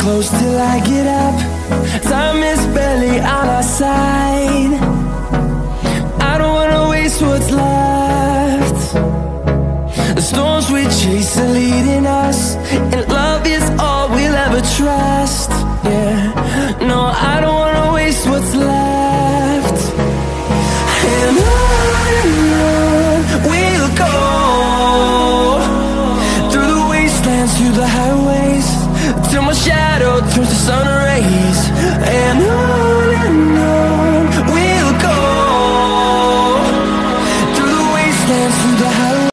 close till I get up. Time is barely on our side. I don't wanna waste what's left. The storms we chase are leading us, and love is all we'll ever trust. Yeah, no, I don't wanna waste what's left. And on we'll go, through the wastelands, through the highways, till my shadow turns to sun rays. And on